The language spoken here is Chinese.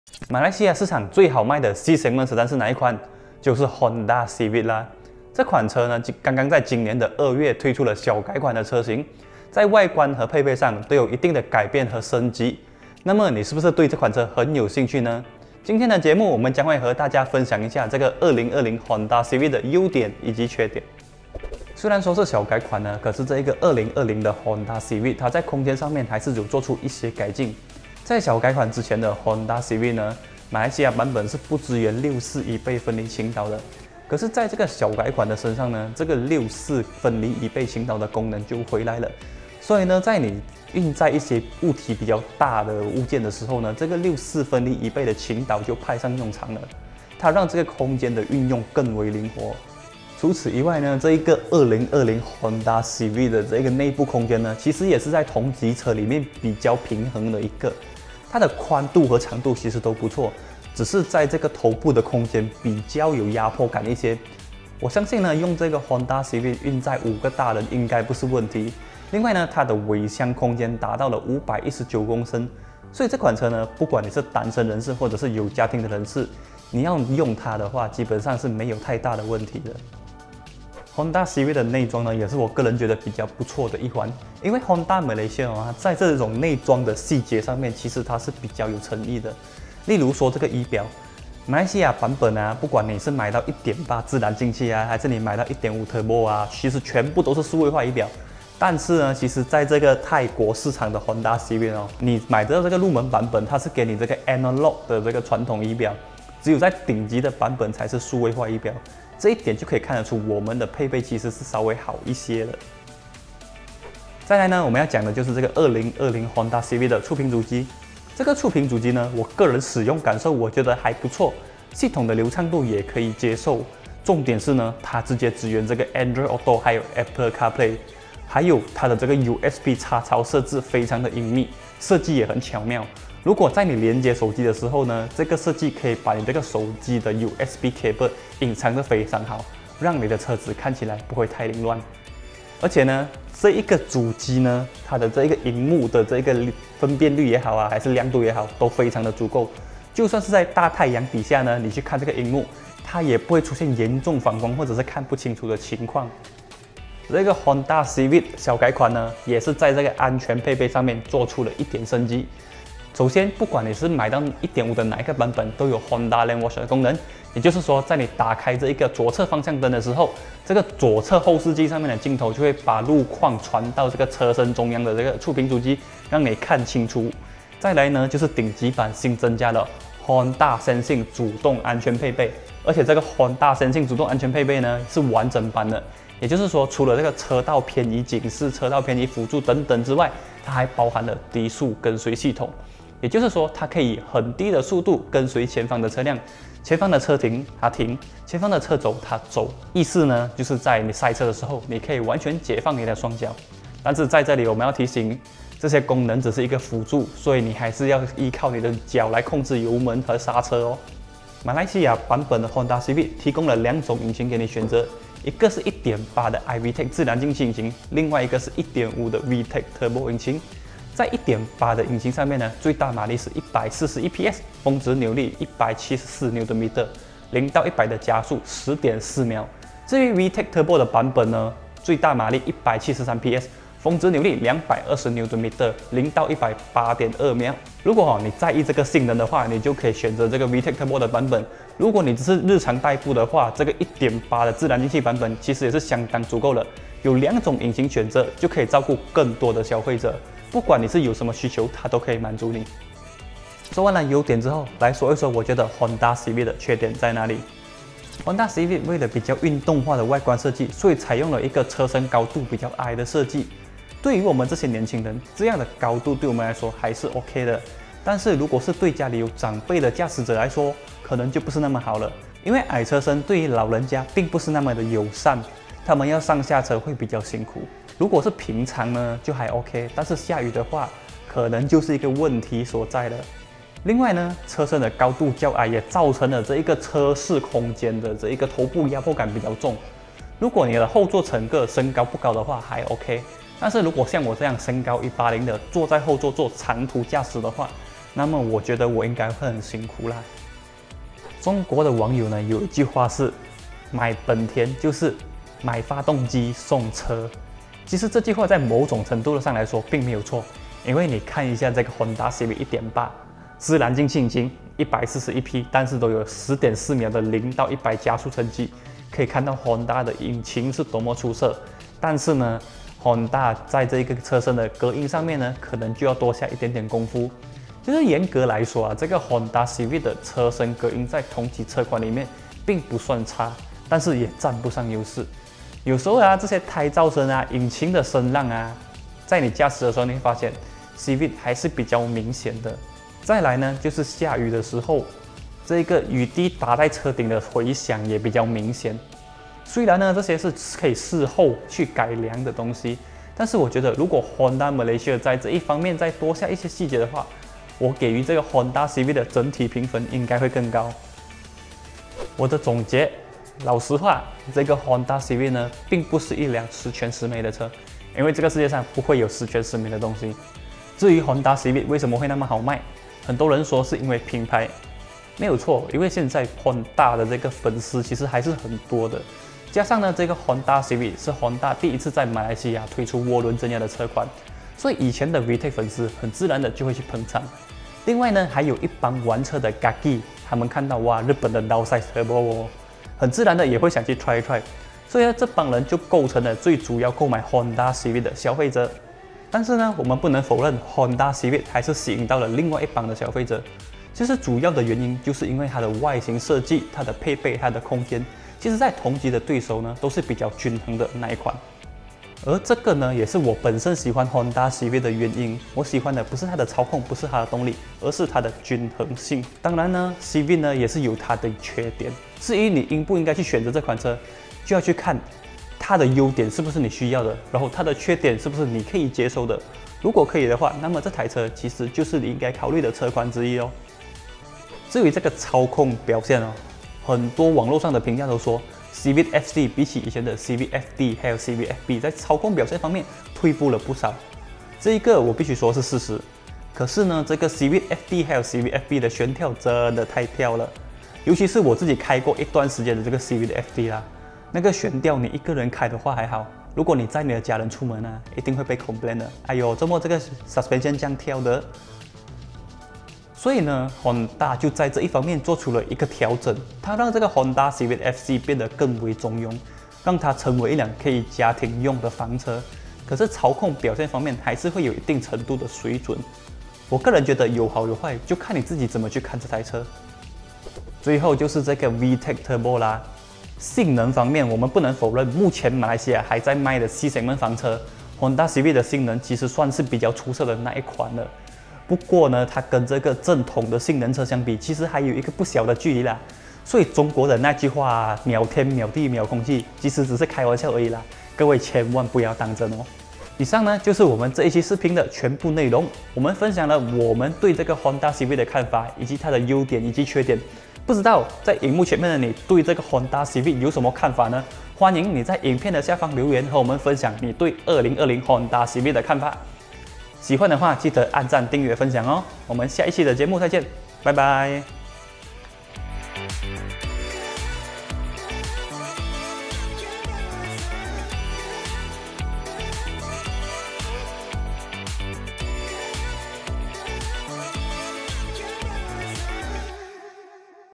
马来西亚市场最好卖的 C segment 车单是哪一款？就是 Honda Civic 啦。这款车呢，刚刚在今年的2月推出了小改款的车型，在外观和配备上都有一定的改变和升级。那么你是不是对这款车很有兴趣呢？今天的节目我们将会和大家分享一下这个2020 Honda Civic 的优点以及缺点。虽然说是小改款呢，可是这一个2020的 Honda Civic 它在空间上面还是有做出一些改进。在小改款之前的 Honda Civic 呢，马来西亚版本是不支援6/4椅背分离倾倒的。可是在这个小改款的身上呢，这个6/4分离椅背倾倒的功能就回来了。所以呢，在你运载一些物体比较大的物件的时候呢，这个6/4分离椅背的倾倒就派上用场了。它让这个空间的运用更为灵活。除此以外呢，这一个2020 Honda Civic 的这个内部空间呢，其实也是在同级车里面比较平衡的一个。它的宽度和长度其实都不错，只是在这个头部的空间比较有压迫感一些。我相信呢，用这个 Honda Civic 运载5个大人应该不是问题。另外呢，它的尾箱空间达到了519公升，所以这款车呢，不管你是单身人士或者是有家庭的人士，你要用它的话，基本上是没有太大的问题的。Honda Civic 的内装呢，也是我个人觉得比较不错的一环，因为 Honda Malaysia 啊，在这种内装的细节上面，其实它是比较有诚意的。例如说这个仪表，马来西亚版本啊，不管你是买到1.8自然进气啊，还是你买到1.5 Turbo 啊，其实全部都是数位化仪表。但是呢，其实在这个泰国市场的 Honda Civic 哦，你买的这个入门版本，它是给你这个 Analog 的这个传统仪表，只有在顶级的版本才是数位化仪表。这一点就可以看得出我们的配备其实是稍微好一些的。再来呢，我们要讲的就是这个2020 Honda Civic 的触屏主机。这个触屏主机呢，我个人使用感受我觉得还不错，系统的流畅度也可以接受。重点是呢，它直接支援这个 Android Auto， 还有 Apple CarPlay， 还有它的这个 USB 插槽设置非常的隐秘，设计也很巧妙。如果在你连接手机的时候呢，这个设计可以把你这个手机的 USB cable 隐藏得非常好，让你的车子看起来不会太凌乱。而且呢，这一个主机呢，它的这一个荧幕的这个分辨率也好啊，还是亮度也好，都非常的足够。就算是在大太阳底下呢，你去看这个荧幕，它也不会出现严重反光或者是看不清楚的情况。这个 Honda Civic 小改款呢，也是在这个安全配备上面做出了一点升级。首先，不管你是买到1.5的哪一个版本，都有 Honda Lane Watch 的功能，也就是说，在你打开这一个左侧方向灯的时候，这个左侧后视镜上面的镜头就会把路况传到这个车身中央的这个触屏主机，让你看清楚。再来呢，就是顶级版新增加了 Honda Sensing 主动安全配备，而且这个 Honda Sensing 主动安全配备呢是完整版的，也就是说，除了这个车道偏移警示、车道偏移辅助等等之外，它还包含了低速跟随系统。也就是说，它可以很低的速度跟随前方的车辆，前方的车停它停，前方的车走它走。意思呢，就是在你赛车的时候，你可以完全解放你的双脚。但是在这里我们要提醒，这些功能只是一个辅助，所以你还是要依靠你的脚来控制油门和刹车哦。马来西亚版本的 Honda Civic 提供了2种引擎给你选择，一个是1.8的 iVTEC 自然进气引擎，另外一个是1.5的 VTEC Turbo 引擎。在1.8的引擎上面呢，最大马力是141 PS， 峰值扭力174 Nm， 0到100的加速10.4秒。至于 VTEC Turbo 的版本呢，最大马力173 PS， 峰值扭力220 Nm， 0到100 8.2秒。如果你在意这个性能的话，你就可以选择这个 VTEC Turbo 的版本。如果你只是日常代步的话，这个1.8的自然进气版本其实也是相当足够了。有2种引擎选择，就可以照顾更多的消费者。不管你是有什么需求，它都可以满足你。说完了优点之后，来说一说我觉得 Honda Civic 的缺点在哪里。Honda Civic 为了比较运动化的外观设计，所以采用了一个车身高度比较矮的设计。对于我们这些年轻人，这样的高度对我们来说还是 OK 的。但是如果是对家里有长辈的驾驶者来说，可能就不是那么好了。因为矮车身对于老人家并不是那么的友善，他们要上下车会比较辛苦。如果是平常呢，就还 OK， 但是下雨的话，可能就是一个问题所在了。另外呢，车身的高度较矮，也造成了这一个车室空间的这一个头部压迫感比较重。如果你的后座乘客身高不高的话，还 OK。但是如果像我这样身高180的，坐在后座做长途驾驶的话， 那么我觉得我应该会很辛苦啦。中国的网友呢有一句话是，买本田就是买发动机送车。其实这句话在某种程度上来说并没有错，因为你看一下这个 Honda Civic 1.8，自然进气引擎141匹，但是都有10.4秒的0到100加速成绩，可以看到 Honda 的引擎是多么出色。但是呢，Honda 在这个车身的隔音上面呢，可能就要多下一点点功夫。就是严格来说啊，这个 Honda Civic 的车身隔音在同级车款里面并不算差，但是也占不上优势。有时候啊，这些胎噪声啊、引擎的声浪啊，在你驾驶的时候，你会发现 Civic 还是比较明显的。再来呢，就是下雨的时候，这个雨滴打在车顶的回响也比较明显。虽然呢，这些是可以事后去改良的东西，但是我觉得如果 Honda Malaysia 在这一方面再多下一些细节的话，我给予这个 Honda Civic 的整体评分应该会更高。我的总结，老实话，这个 Honda Civic 呢，并不是一辆十全十美的车，因为这个世界上不会有十全十美的东西。至于 Honda Civic 为什么会那么好卖，很多人说是因为品牌，没有错，因为现在 Honda 的这个粉丝其实还是很多的。加上呢，这个 Honda Civic 是 Honda 第一次在马来西亚推出涡轮增压的车款，所以以前的 VTEC 粉丝很自然的就会去捧场。另外呢，还有一帮玩车的 Gaki， 他们看到哇日本的 Downside Turbo 哦，很自然的也会想去 try 一 try， 所以呢这帮人就构成了最主要购买 Honda Civic 的消费者。但是呢，我们不能否认 Honda Civic 还是吸引到了另外一帮的消费者。其实主要的原因就是因为它的外形设计、它的配备、它的空间，其实在同级的对手呢都是比较均衡的那一款。而这个呢，也是我本身喜欢 Honda Civic 的原因。我喜欢的不是它的操控，不是它的动力，而是它的均衡性。当然呢 ，Civic 呢也是有它的缺点。至于你应不应该去选择这款车，就要去看它的优点是不是你需要的，然后它的缺点是不是你可以接受的。如果可以的话，那么这台车其实就是你应该考虑的车款之一哦。至于这个操控表现哦，很多网络上的评价都说，Civic FZ 比起以前的 Civic FD 还有 Civic FB 在操控表现方面退步了不少，这一个我必须说是事实。可是呢，这个 Civic FD 还有 Civic FB 的悬跳真的太跳了，尤其是我自己开过一段时间的这个 Civic FD 啦，那个悬吊你一个人开的话还好，如果你载你的家人出门啊，一定会被 complain 的。哎呦，怎么这个 suspension 这样跳的？所以呢 ，Honda 就在这一方面做出了一个调整，它让这个 Honda Civic FZ 变得更为中庸，让它成为一辆可以家庭用的房车。可是操控表现方面还是会有一定程度的水准。我个人觉得有好有坏，就看你自己怎么去看这台车。最后就是这个 VTEC Turbo 啦，性能方面我们不能否认，目前马来西亚还在卖的 C segment房车 ，Honda Civic 的性能其实算是比较出色的那一款了。不过呢，它跟这个正统的性能车相比，其实还有一个不小的距离啦。所以中国人那句话“秒天秒地秒空气”，其实只是开玩笑而已啦，各位千万不要当真哦。以上呢就是我们这一期视频的全部内容，我们分享了我们对这个 Honda Civic 的看法，以及它的优点以及缺点。不知道在荧幕前面的你对这个 Honda Civic 有什么看法呢？欢迎你在影片的下方留言和我们分享你对2020 Honda Civic 的看法。喜欢的话，记得按赞、订阅、分享哦。我们下一期的节目再见，拜拜。